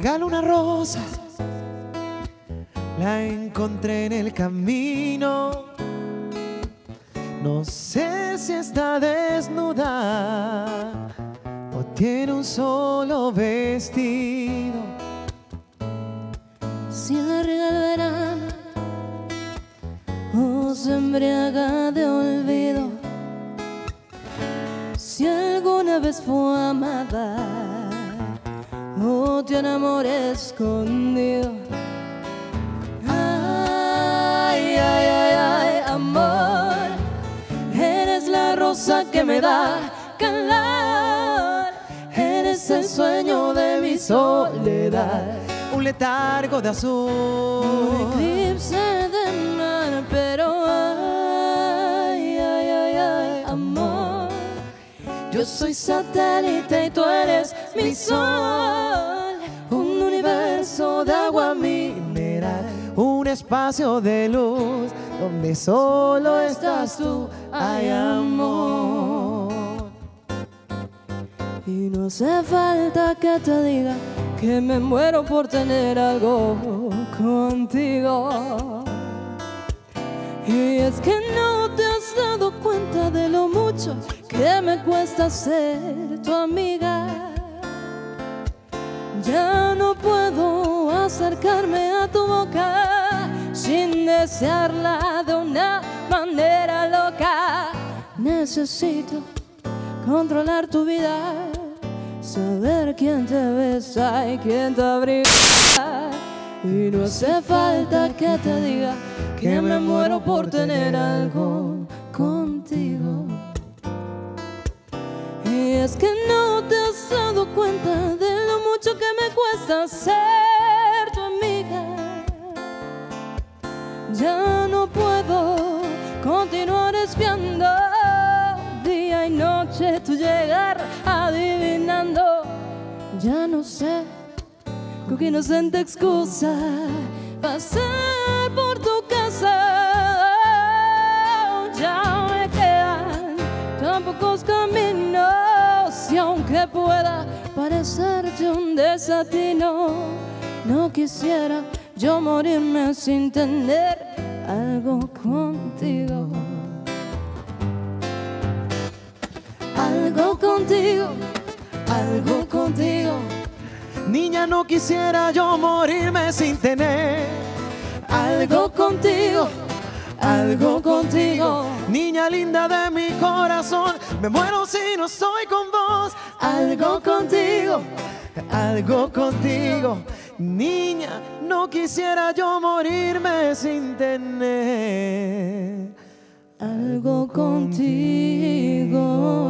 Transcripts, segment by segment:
regalo una rosa, la encontré en el camino. No sé si está desnuda o tiene un solo vestido. Si le riega el verano o se embriaga de olvido, si alguna vez fue amada o tiene amor escondido. Ay, ay, ay, ay, amor, eres la rosa que me da calor, eres el sueño de mi soledad. Un letargo de azul, Un eclipse de mar, pero ay, ay, ay, ay, amor, yo soy satélite y tú eres mi sol. Un universo de agua mineral, un espacio de luz donde solo estás tú. Ay, amor. Y no hace falta que te diga que me muero por tener algo contigo. Y es que no te has dado cuenta de lo mucho que me cuesta ser tu amiga. Ya no puedo acercarme a tu boca sin desearla de una manera loca. Necesito controlar tu vida, saber quién te besa y quién te abriga. Y no hace falta que te diga que me muero por tener algo contigo. Y es que no te has dado cuenta de lo mucho que me cuesta ser tu amiga. Ya no puedo continuar espiando día y noche tu llegar adivinando. Ya no sé con qué inocente excusa pasar por tu casa. Ya me quedan tan pocos caminos y aunque pueda parecerte un desatino, no quisiera yo morirme sin tener algo contigo. Algo contigo, algo contigo. Niña, no quisiera yo morirme sin tener Algo contigo, algo contigo. Niña linda de mi corazón, me muero si no estoy con vos. Algo contigo, Algo contigo. Niña, no quisiera yo morirme sin tener algo contigo.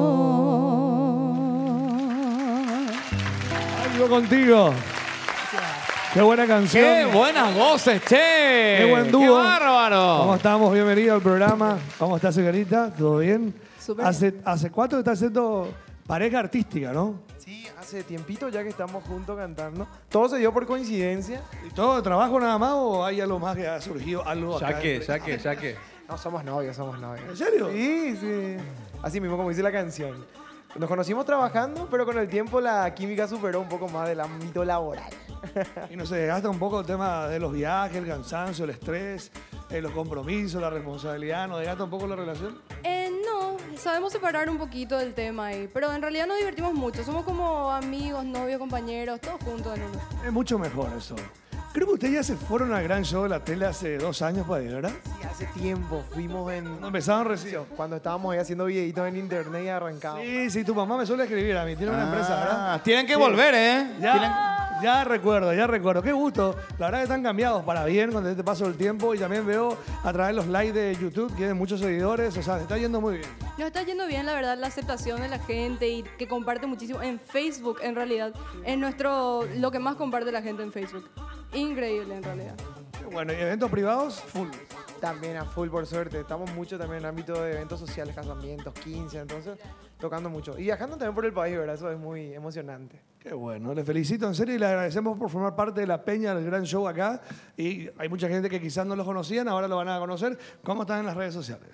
Algo contigo. Qué buena canción. ¡Qué buenas voces, che! Qué buen dúo. ¡Qué bárbaro! ¿Cómo estamos? Bienvenido al programa. ¿Cómo está, señorita? ¿Todo bien? Súper. ¿Hace cuánto está haciendo pareja artística, no? Sí, hace tiempito ya que estamos juntos cantando. Todo se dio por coincidencia. ¿Y todo de trabajo nada más o hay algo más que ha surgido? Algo acá? Ya que. No, somos novios, somos novios. ¿En serio? Sí, sí. Así mismo como dice la canción. Nos conocimos trabajando, pero con el tiempo la química superó un poco más del ámbito laboral. Y no se desgasta un poco el tema de los viajes, el cansancio, el estrés, los compromisos, la responsabilidad. ¿No desgasta un poco la relación? No, sabemos separar un poquito del tema ahí, pero en realidad nos divertimos mucho. Somos como amigos, novios, compañeros, todos juntos en uno. Es mucho mejor eso. Creo que ustedes ya se fueron al gran show de la tele hace 2 años por ahí, ¿verdad? Sí, hace tiempo fuimos en... Cuando empezaron recién. Cuando estábamos ahí haciendo videitos en internet y arrancábamos. Sí, sí, tu mamá me suele escribir a mí. Tiene una empresa, ¿verdad? Tienen que volver, ¿eh? Ya recuerdo. Qué gusto. La verdad que están cambiados para bien con este paso del tiempo. Y también veo a través de los likes de YouTube que tienen muchos seguidores. O sea, se está yendo muy bien. Nos está yendo bien, la verdad, la aceptación de la gente y que comparte muchísimo en Facebook, en realidad. Es lo que más comparte la gente en Facebook. Increíble, en realidad. Bueno, y eventos privados, full. También a full, por suerte. Estamos mucho también en el ámbito de eventos sociales, casamientos, 15, entonces tocando mucho. Y viajando también por el país, ¿verdad? Eso es muy emocionante. Qué bueno, le felicito en serio y le agradecemos por formar parte de la peña del gran show acá. Y hay mucha gente que quizás no los conocían, ahora lo van a conocer. ¿Cómo están en las redes sociales?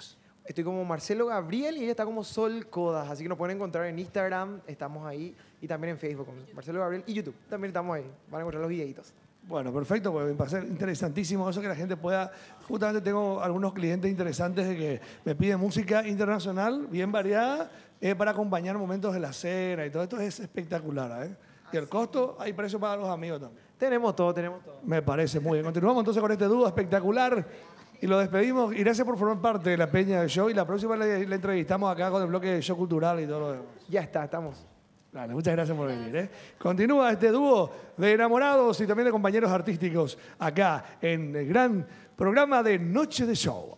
Estoy como Marcelo Gabriel y ella está como Sol Codas. Así que nos pueden encontrar en Instagram, estamos ahí. Y también en Facebook, como Marcelo Gabriel. Y YouTube, también estamos ahí. Van a encontrar los videitos. Bueno, perfecto, pues me parece interesantísimo eso que la gente pueda... Justamente tengo algunos clientes interesantes de que me piden música internacional, bien variada, para acompañar momentos de la cena y todo esto es espectacular, ¿eh? Y el costo, hay precio para los amigos también. Tenemos todo, tenemos todo. Me parece muy bien. Continuamos entonces con este dúo espectacular y lo despedimos. Y gracias por formar parte de la peña del show y la próxima la entrevistamos acá con el bloque de show cultural y todo lo demás. Ya está, estamos. Dale, muchas gracias por venir, ¿eh? Continúa este dúo de enamorados y también de compañeros artísticos acá en el gran programa de Noche de Show.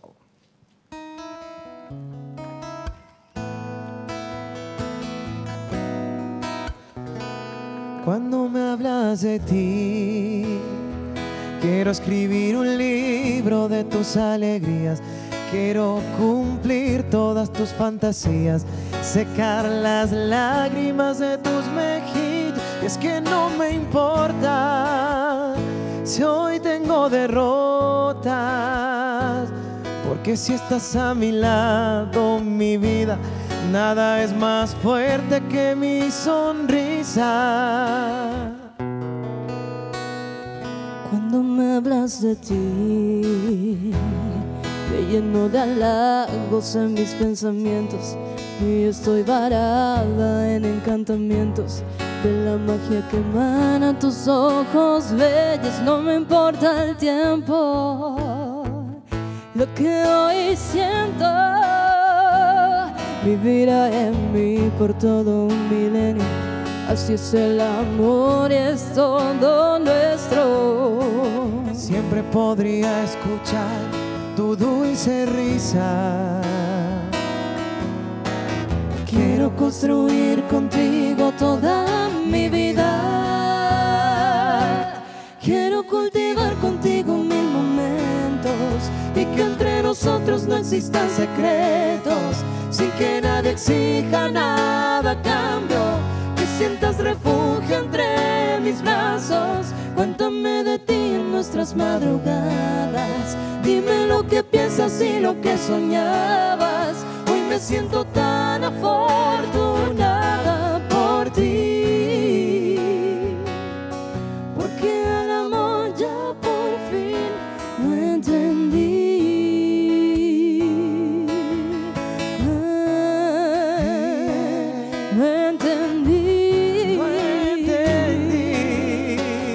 Cuando me hablas de ti, quiero escribir un libro de tus alegrías. Quiero cumplir todas tus fantasías, secar las lágrimas de tus mejillas. Y es que no me importa si hoy tengo derrotas, porque si estás a mi lado, mi vida, nada es más fuerte que mi sonrisa. Cuando me hablas de ti, me lleno de halagos en mis pensamientos y estoy varada en encantamientos de la magia que emana tus ojos bellos. No me importa el tiempo, lo que hoy siento vivirá en mí por todo un milenio. Así es el amor y es todo nuestro. Siempre podría escuchar tu dulce risa. Quiero construir contigo toda mi vida. Quiero cultivar contigo mil momentos y que entre nosotros no existan secretos, sin que nadie exija nada a cambio. Que sientas refugio entre mis brazos. Cuéntame de ti en nuestras madrugadas. Dime lo que piensas y lo que soñabas. Hoy me siento tan afortunada por ti, porque al amor ya por fin lo entendí. Lo entendí. Lo entendí.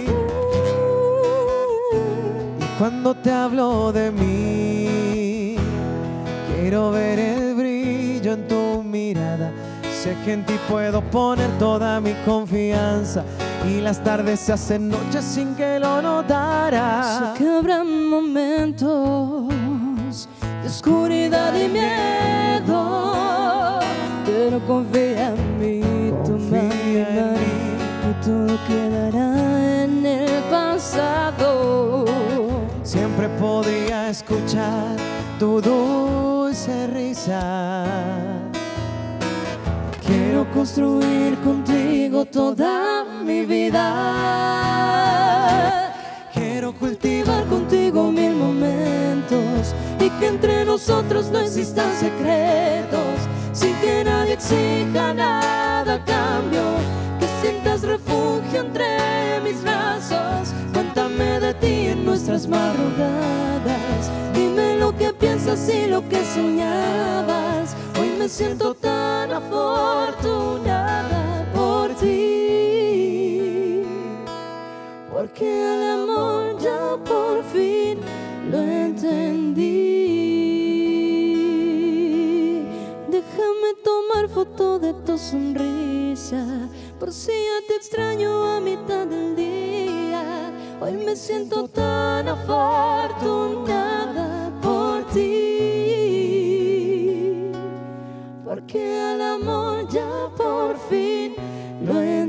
Y cuando te hablo de mí, quiero ver el brillo en tu mirada. Sé que en ti puedo poner toda mi confianza y las tardes se hacen noches sin que lo notara. Sé que habrá momentos de oscuridad y miedo, pero confía en mí, toma mi mano y todo quedará en el pasado. Siempre podría escuchar tu dulce risa. Quiero construir contigo toda mi vida. Quiero cultivar contigo mil momentos y que entre nosotros no existan secretos, sin que nadie exija nada a cambio. Que sientas refugio entre mis brazos. Cuéntame de ti en nuestras madrugadas. Dime lo que piensas y lo que soñabas. Hoy me siento tan afortunada por ti, porque el amor ya por fin lo entendí. Déjame tomar foto de tu sonrisa, por si ya te extraño a mitad del día. Hoy me siento tan afortunada por ti, porque al amor ya por fin lo he